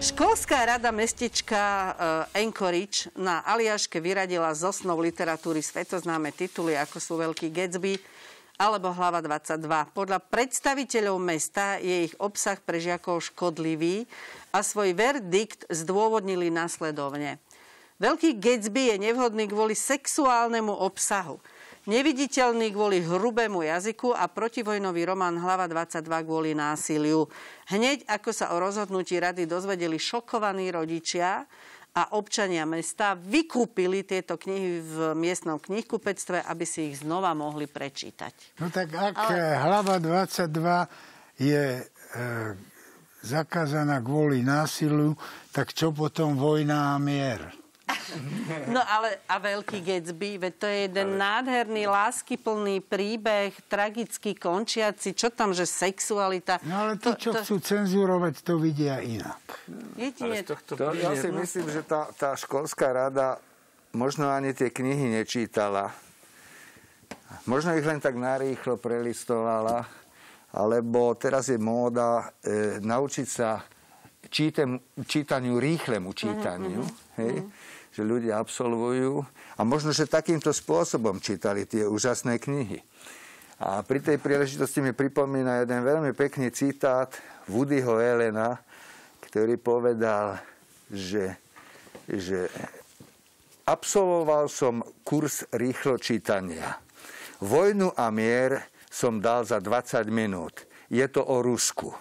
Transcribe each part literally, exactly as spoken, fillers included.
Školská rada mestečka Anchorage na Aliaške vyradila z osnov literatúry svetoznáme tituly, ako sú Veľký Gatsby alebo Hlava dvadsaťdva. Podľa predstaviteľov mesta je ich obsah pre žiakov škodlivý a svoj verdikt zdôvodnili nasledovne. Veľký Gatsby je nevhodný kvôli sexuálnemu obsahu, neviditeľný kvôli hrubému jazyku a protivojnový román Hlava dvadsaťdva kvôli násiliu. Hneď ako sa o rozhodnutí rady dozvedeli šokovaní rodičia a občania mesta, vykúpili tieto knihy v miestnom knihkupectve, aby si ich znova mohli prečítať. No tak ak Ale... Hlava dvadsaťdva je e, zakázaná kvôli násiliu, tak čo potom Vojna a mier? No ale a Veľký Gatsby, veď to je jeden ale... nádherný, láskyplný príbeh, tragicky končiaci, čo tam, že sexualita... No ale tí, čo to... chcú cenzurovať, to vidia inak. Jedine... To, ja si myslím, že tá, tá školská rada možno ani tie knihy nečítala. Možno ich len tak narýchlo prelistovala, alebo teraz je móda e, naučiť sa čítem, čítaniu, rýchlemu čítaniu, mm-hmm. hej? Že ľudia absolvujú a možno, že takýmto spôsobom čítali tie úžasné knihy. A pri tej príležitosti mi pripomína jeden veľmi pekný citát Woodyho Allena, ktorý povedal, že, že absolvoval som kurz rýchlo čítania. Vojnu a mier som dal za dvadsať minút. Je to o Rusku.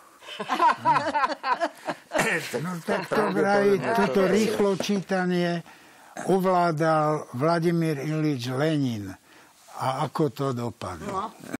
No tak to vraj, toto rýchlo čítanie ovládal Vladimír Ilič Lenin. A ako to dopadlo? No.